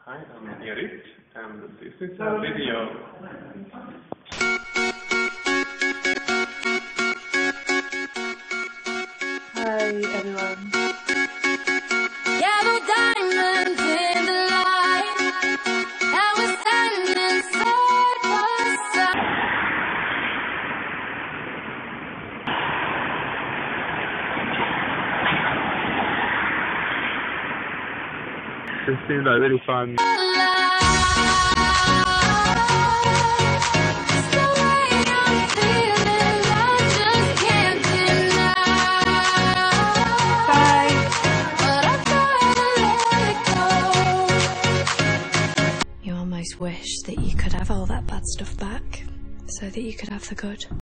Hi, I'm Erik, and this is a video. Hi everyone. Yellow diamonds in the light, and we're standing side by side. It seemed like really fun. You almost wish that you could have all that bad stuff back, so that you could have the good.